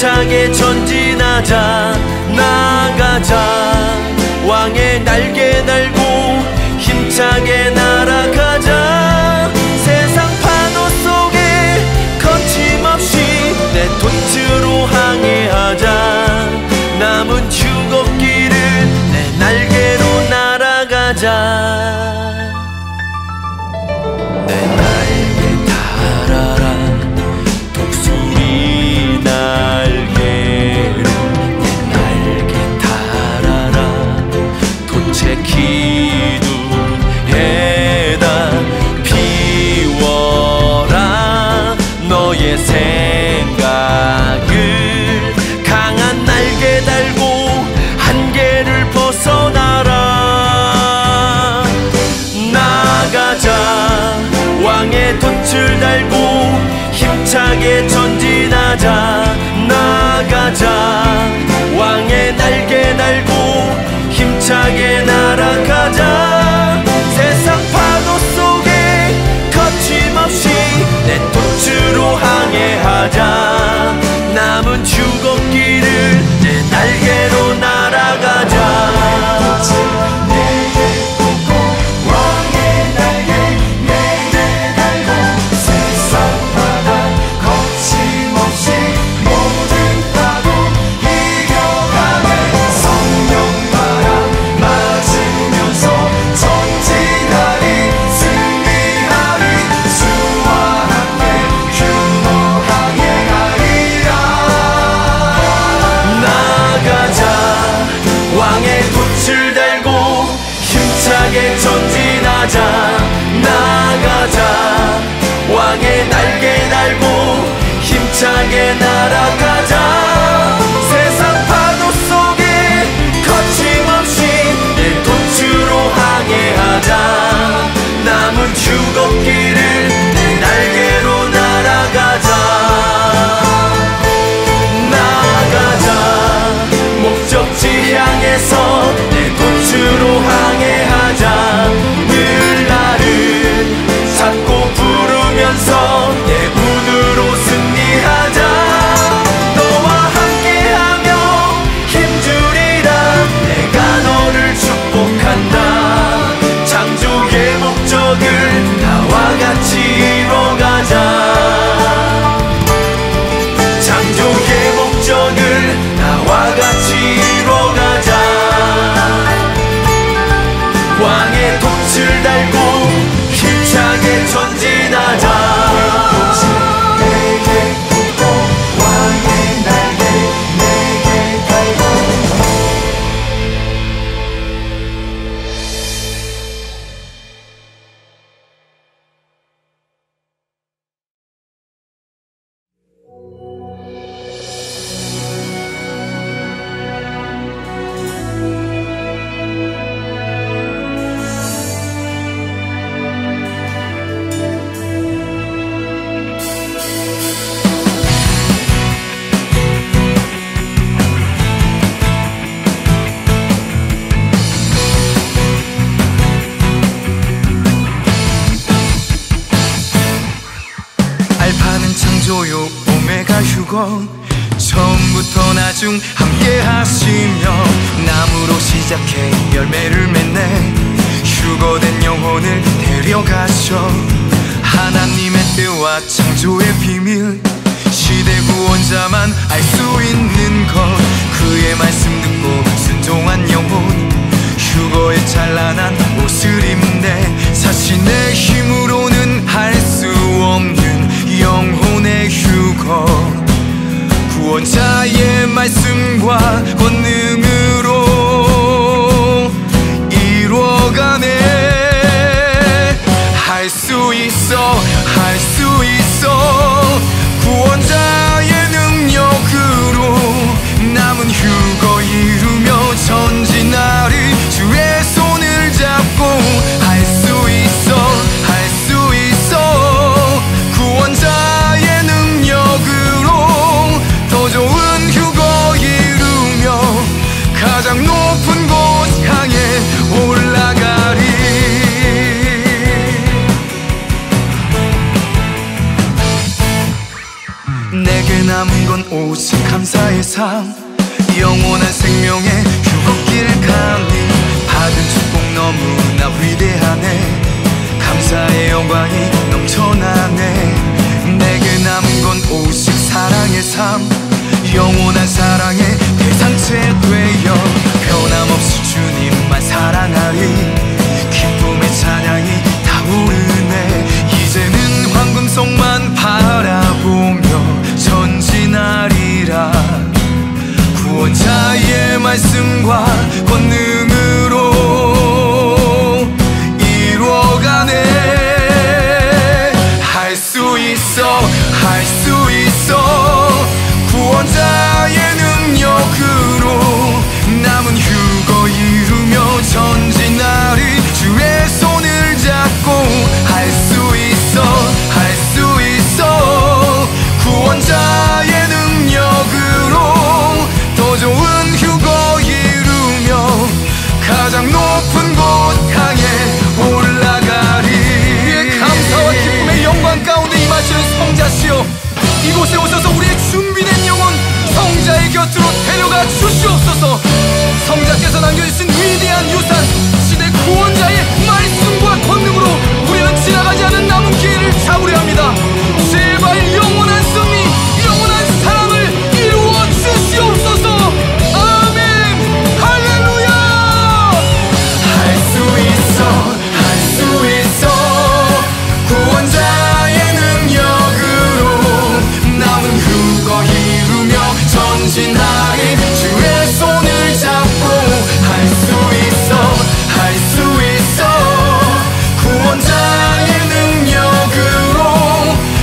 힘차게 전진하자. 나가자. 왕의 날개 달고 힘차게 날아가자. 세상 파도 속에 거침없이 내 돛으로 항해하자. 남은 휴곡길을 내 날개로 날아가자. 내 날개 달아라 독수리 날개로. 내 날개 달아라 돛의 기둥에다 피워라 너의 생각을. 강한 날개 달고 한계를 벗어나라. 나가자. 왕의 돛을 달고 힘차게 전진하자. 나가자. 왕의 날개 달고 힘차게 날아가자. 세상 파도 속에 거침없이 내 돛으로 항해하자. 남은 휴곡길을 내 날개로 날아가자. 전진하자. 나가자. 왕의 날개 달고 힘차게 날아가자. 세상 파도 속에 거침없이 내 돛으로 항해하자. 남은 휴곡길을 내 날개로 날아가자. 나가자. 목적지 향해서 내 돛으로 항해하자. 늘 나를 찾고 부르면서 내 운으로 승리하자. 너와 함께하며 힘주리라. 내가 너를 축복한다. 창조의 목적을 나와 같이 이뤄가자. 창조의 목적을 나와 같이 이뤄가자. 왕의 돛을 달고 힘차게 전진하자. 내게 붙고 왕의 날개 내게 달고. 알파는 창조요 오메가 휴거. 처음부터 나중 함께 하시며 나무로 시작해 열매를 맺네. 휴거된 영혼을 데려가셔. 하나님의 때와 창조의 비밀. 시대 구원자만 알 수 있는 것. 그의 말씀 듣고 순종한 영혼. 휴거의 찬란한 옷을 입네. 자신의 힘으로는 할 수 없는 영혼의 휴거. 구원자의 말씀과 권능으로 이루어가네. 할 수 있어, 할 수 있어. 구원자의 능력으로 남은 휴거 이루며 전진하리. 주의 손을 잡고 할 수 있어, 할 수 있어. 구원자의 능력으로 더 좋은 휴거 이루며 오직 감사의 삶. 영원한 생명의 휴거길 가니 받은 축복 너무나 위대하네. 감사의 영광이 넘쳐나네. 내게 남은 건 오직 사랑의 삶. 영원한 사랑의 대상체 되어 변함없이 주님만 사랑하리. 기쁨의 찬양이 타오르네. 이제는 황금성만 바라보며 전진하리라. 구원자의 말씀과 권능으로 이루어가네. 할 수 있어, 할 수 있어. 구원자의 능력으로 남은 휴거 이루며 전진하리. 주의 손을 잡고 할 수 있어, 할 수 있어. 구원자의 능력으로 더 좋은 휴거 이루며 가장 높은 곳 향해 올라가리. 감사와 기쁨의 영광 가운데 임하시는 성자시여, 이곳에 오셔서 우리의 준비된 영혼 성자의 곁으로 데려가 주시옵소서. 성자께서 남겨주신 위대한 유산 시대 구원자의 말씀과 권능으로 우리는 지나가지 않은 남은 기회를 잡으려 합니다. 제발 영원한 승리, 영원한 사랑을 이루어 주시옵소서. 아멘. 할렐루야. 할 수 있어, 할 수 있어. 구원자의 능력으로 남은 휴거 이루며 전진하리. 주의 손을 잡고 할 수 있어, 할 수 있어. 구원자의 능력으로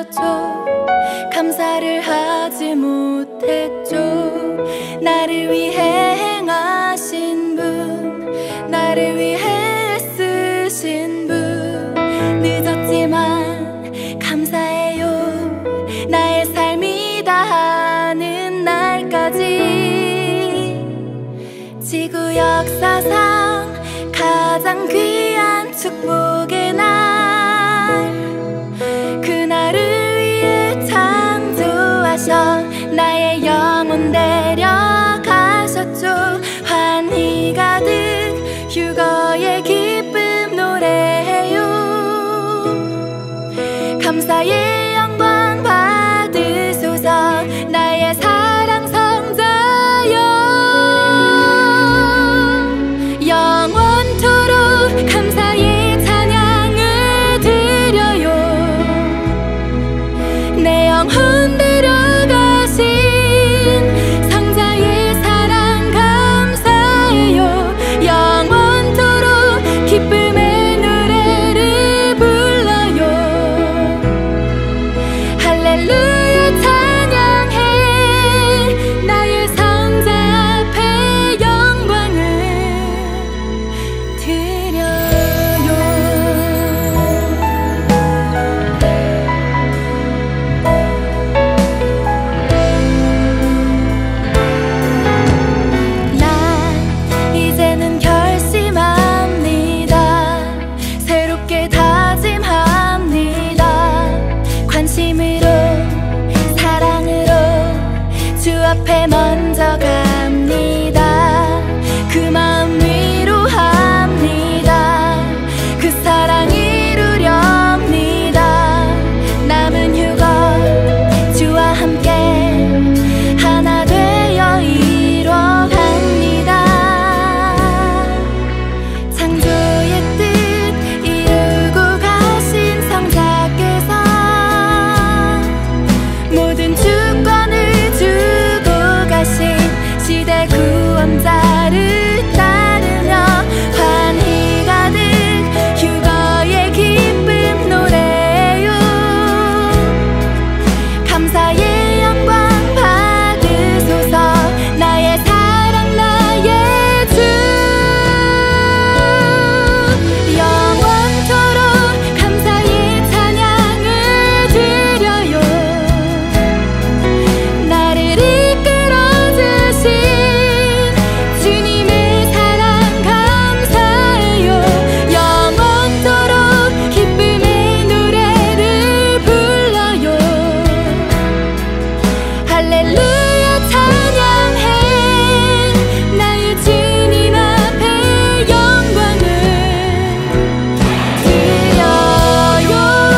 하셨죠. 감사를 하지 못했죠. 나를 위해 행하신 분, 나를 위해 쓰신 분. 늦었지만 감사해요. 나의 삶이 다하는 날까지. 지구 역사상 가장 귀한 축복의 날, 그날을 위해 창조하셔 나의 영혼 데려가셨죠. 환희 가득 휴거의 기쁨 노래해요. 감사의 영광 받으소서. 나의 사랑 성자여, 영원토록 감사의 찬양을 드려요. 내 영혼 데려가신 성자의 사랑 감사해요. 영원토록 기쁨의 노래를 불러요. 할렐루야 찬양해. 나의 성자 앞에 영광을 드려요. 난 이제는 결심합니다. 새롭게 다짐합니다. 관심으로 사랑으로 주 앞에 먼저 갑니다. 그 마음 위로합니다. 그 사랑 이루렵니다. 남은 휴거 주와 함께 하나 되어 이뤄갑니다. 창조의 뜻 이루고 가신 성자께서 모든 주권을 주고 가신 시대 구원자를 따르며 환희 가득 휴거의 기쁨 노래요. 감사의 영광 받으소서. 나의 사랑 나의 주, 영원토록 감사의 찬양을 드려요. 나를 이끌어주신 주님의 사랑 감사해요. 영원토록 기쁨의 노래를 불러요. 할렐루야 찬양해. 나의 주님 앞에 영광을 드려요.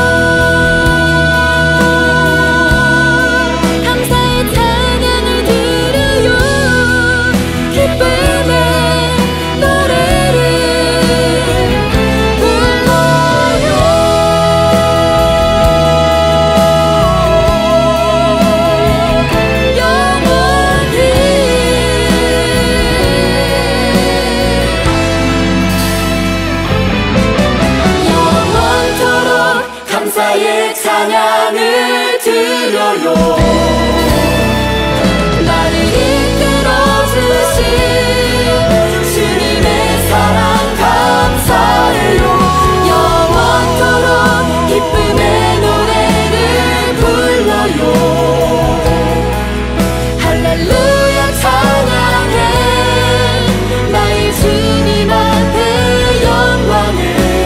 감사의 찬양을 드려요. 기쁨의 노래를 불러요. 영원토록 감사의 찬양을 드려요. 나를 이끌어주신 주님의 사랑 감사해요. 영원토록 기쁨의 노래를 불러요. 할렐루야 찬양해. 나의 주님 앞에 영광을,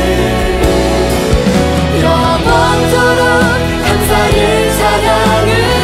영원토록 감사의 찬양을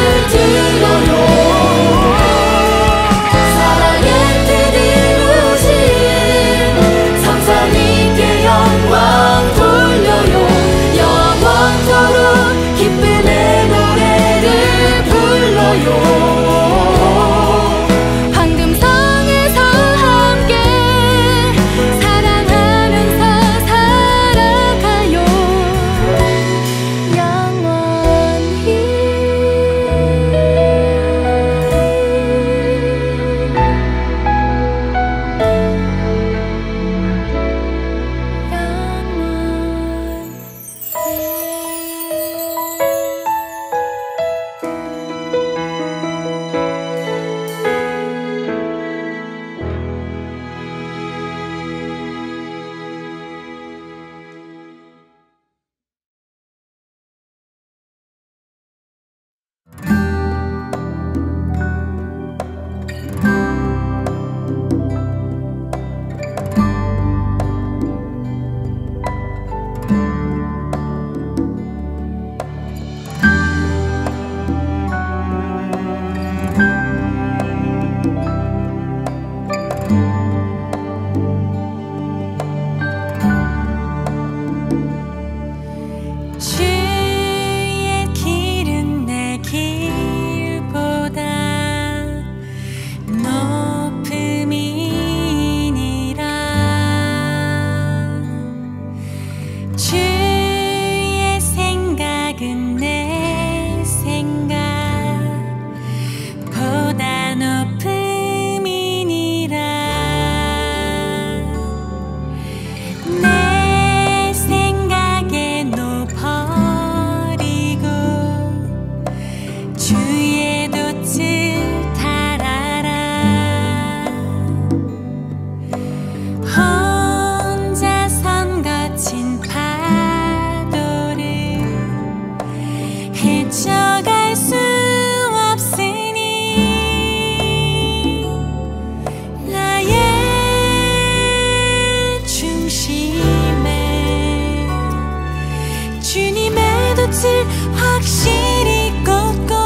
꽃을 확실히 꽂고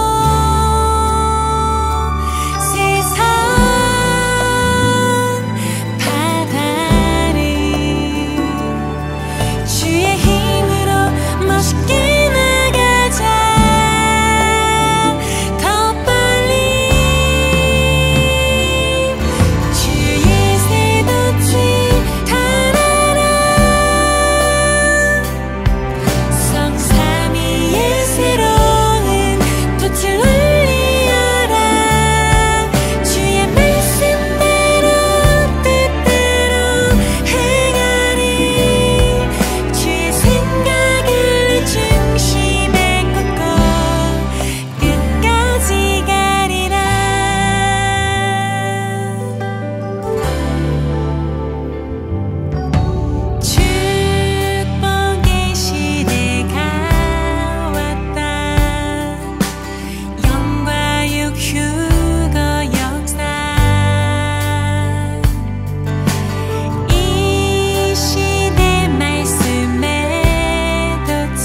세상 바다를 주의 힘으로 멋있게 나가자. 더 빨리 주의 새 돛을 달아라. 성삼위의 새로운 돛을 올리어라. 주의 말씀대로 뜻대로 행하리. 주의 생각을 내 중심에 꽂고 끝까지 가리라. 축복의 시대가 왔다. 영과 육휴거 역사. 이 시대 말씀의 돛을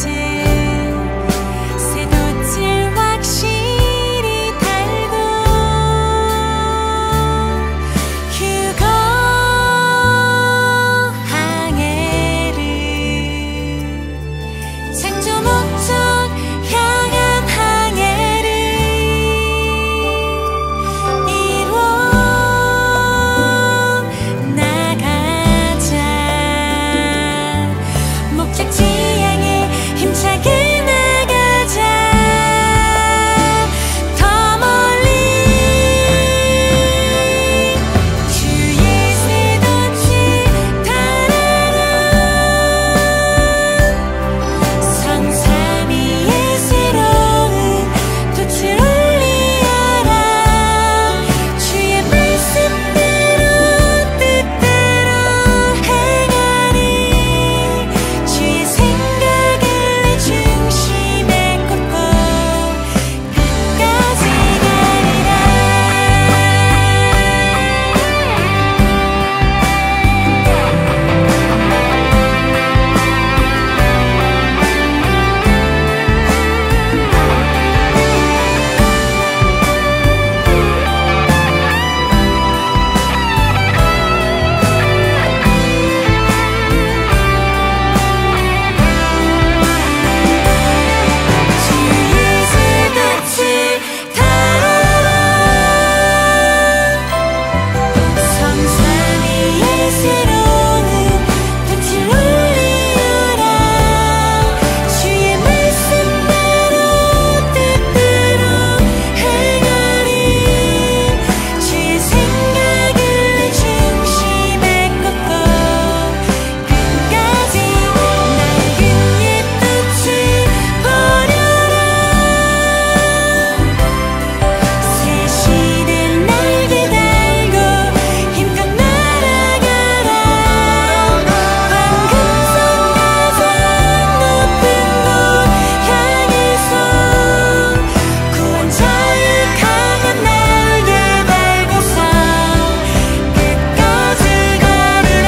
새 돛을 확실히 달고 휴거 항해를 창조 목적 향한 항해를 이루어 나가자. 목적지 향해 힘차게 나가자. 더 멀리 주의 새 돛을 달아라. 성삼위의 새로운 돛을 올리어라. 주의 말씀대로 뜻대로 행하리. 주의 생각을 내 중심에 꽂고 끝까지 가리라. 주의 새 돛을 달아라. 성삼위의 새로운 돛을 올리어라. 주의 말씀대로 뜻대로 행하리. 주의 생각을 내 중심에 꽂고 끝까지 낡은 옛 돛을 버려라. 새 시대 날개 달고 힘껏 날아가라. 황금선 가장 높은 곳 향해서 구원자의 강한 날개 달고서 끝까지 가리라.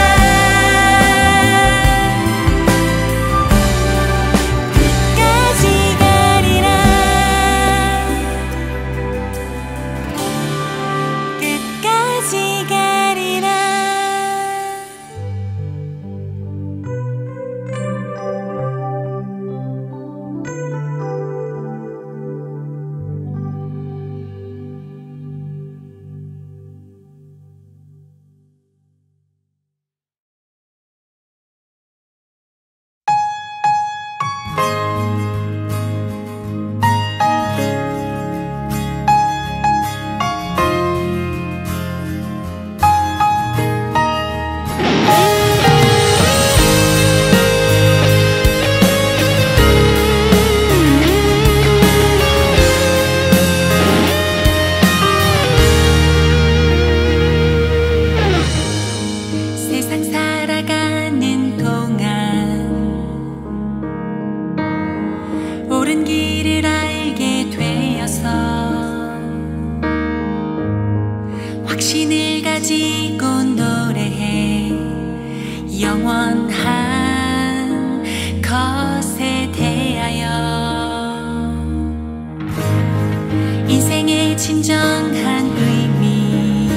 끝까지 가리라. 끝까지 가리라. 세상 살아가는 동안 옳은 길을 알게 되어서 확신을 가지고 노래해 영원한 것에 대하여 진정한 의미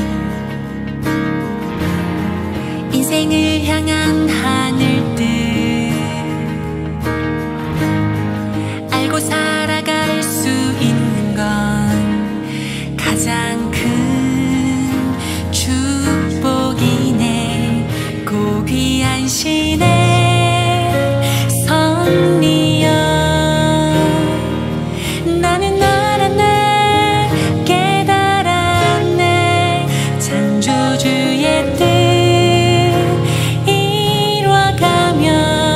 인생을 향한 하늘뜻 알고 살아갈 수 있는 건 가장 큰 축복이네 고귀한 신의 섭리여 나는 알았네 깨달았네 창조주의 뜻 이루어가며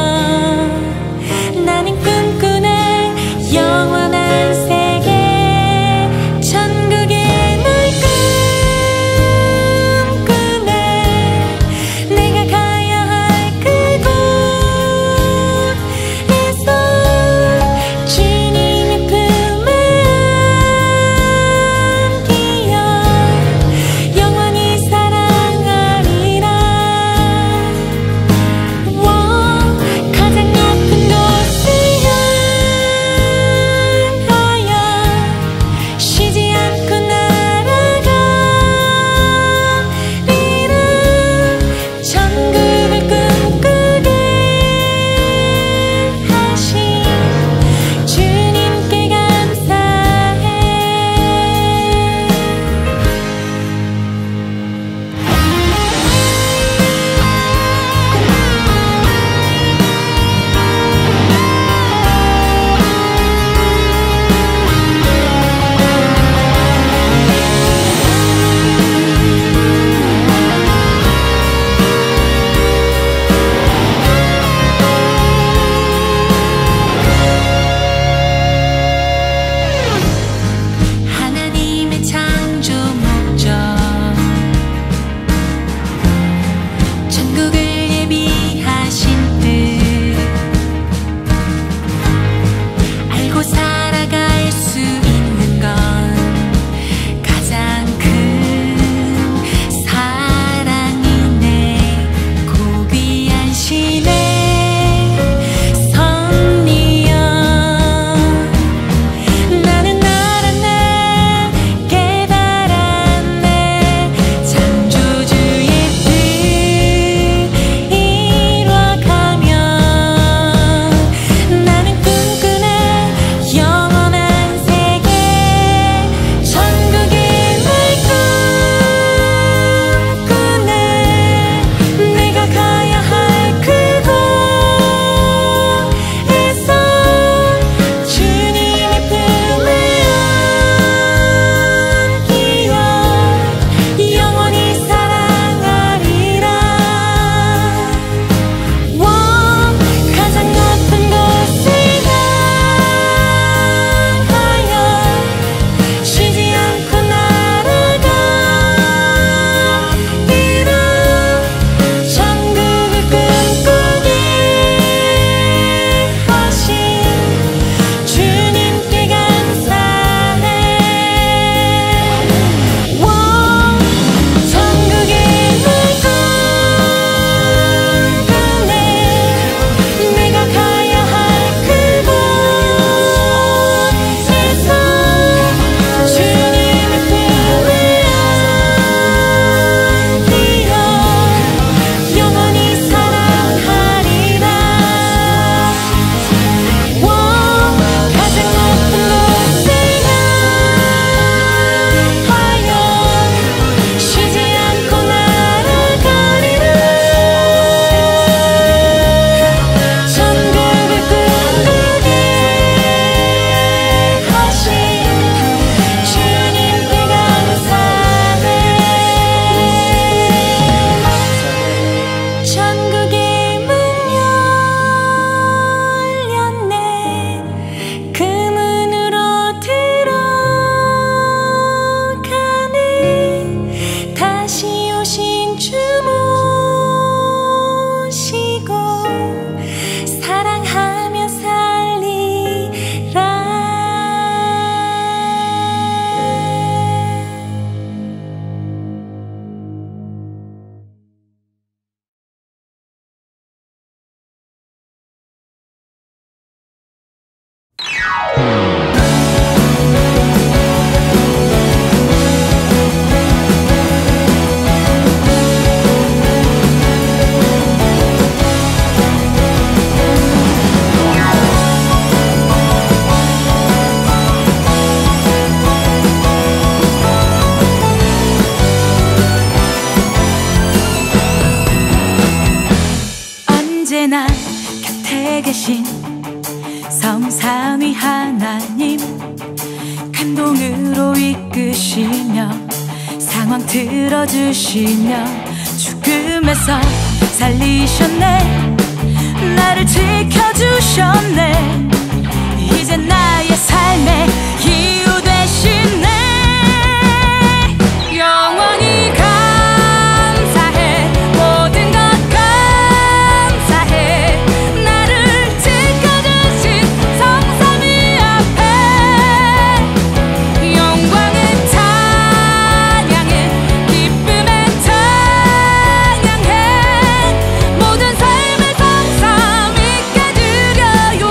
나는 꿈꾸는 영원한 세계 천국의 나의 성삼위 하나님 감동으로 이끄시며 상황 들어주시며 죽음에서 살리셨네. 나를 지켜주셨네. 이제 나의 삶의 이유 되시네. 영원히 감사해. 모든 것 감사해. 나를 지켜주신 성삼위 앞에 영광의 찬양해. 기쁨의 찬양해. 모든 삶의 성삼위께 드려요.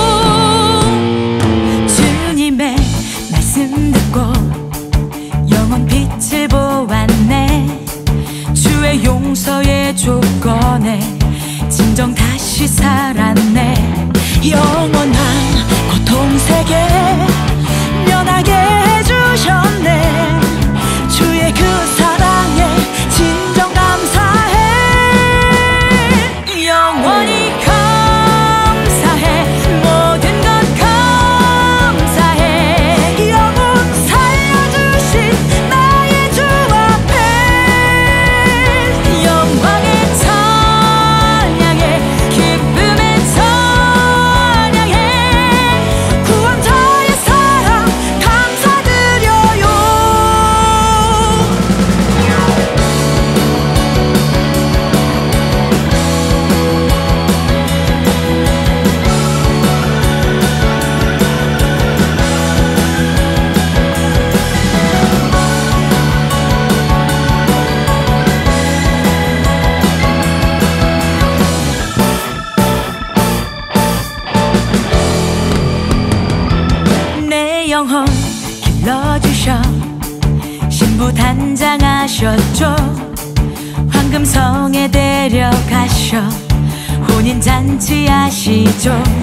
주님의 말씀 듣고 영원 빛을 보았네. 주의 용서의 조건에 진정 다시 살았네. 영원한 고통 세계 면하게 해주셨네. 주의 그 사랑에 진정 감사해. 영원히 감사해. 모든 것 감사해. 영혼 살려주신 나의 주 앞에 영광의 찬양해. 기쁨의 찬양해. 구원자의 사랑 감사드려요. 내 영혼 길러주셔 신부단장하셨죠. 황금성에 데려가셔 혼인잔치 하시죠.